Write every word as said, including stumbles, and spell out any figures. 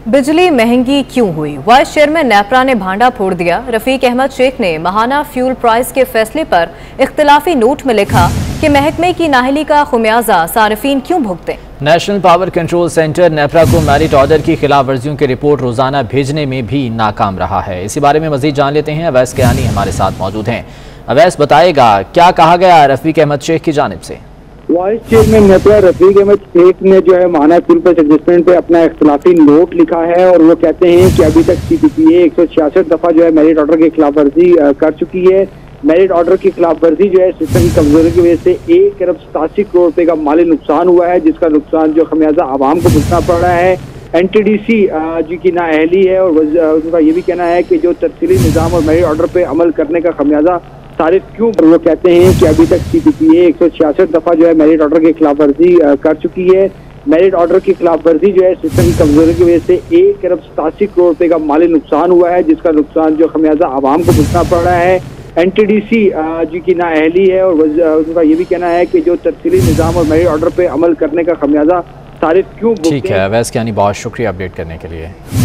बिजली महंगी क्यों हुई? वाइस चेयरमैन नेपरा ने भांडा फोड़ दिया। रफीक अहमद शेख ने माहाना फ्यूल प्राइस के फैसले पर इख्तिलाफी नोट में लिखा कि महकमे की नाहली का खुमियाजा सारिफीन क्यों भुगते। National power control center NEPRA को मेरिट ऑर्डर की खिलाफ वर्जियों की रिपोर्ट रोजाना भेजने में भी नाकाम रहा है। इसी बारे में मजीद जान लेते हैं। अवैस कयानी हमारे साथ मौजूद हैं। अवैस, बताएगा क्या कहा गया रफीक अहमद शेख की जानिब से? वाइस चेयरमैन नेपरा रफीक अहमद शेख ने जो है माहाना फ्यूल प्राइस एडजस्टमेंट पे अपना इख्तिलाफी नोट लिखा है और वो कहते हैं कि अभी तक सी पी पी ए एक सौ छियासठ दफा जो है मेरिट ऑर्डर की खिलाफ वर्जी कर चुकी है। मेरिट ऑर्डर की खिलाफ वर्जी जो है सिस्टम की कमजोरी की वजह से एक अरब सतासी करोड़ रुपए का माली नुकसान हुआ है, जिसका नुकसान जो खमियाजा आवाम को भुगतना पड़ रहा है। एन टी डी सी जी की नाअहली है और उनका ये भी कहना है कि जो तफसीली निज़ाम और मेरिट ऑर्डर पे अमल करने का खमियाजा सारिफ क्यों। वो कहते हैं कि अभी तक सी पी पी ए एक सौ छियासठ दफा जो है मेरिट ऑर्डर की खिलाफ वर्जी कर चुकी है। मेरिट ऑर्डर की खिलाफ वर्जी जो है सिस्टम की कमजोरी की वजह से एक अरब सतासी करोड़ रुपए का माली नुकसान हुआ है, जिसका नुकसान जो खमियाजा आवाम को भुगतना पड़ रहा है। एन टी डी सी जी की नाअहली है और उनका ये भी कहना है कि जो तफसीली निज़ाम और मेरिट ऑर्डर पे अमल करने का खमियाजा सारिफ क्यों। ठीक है, अवैस कयानी बहुत शुक्रिया अपडेट करने के लिए।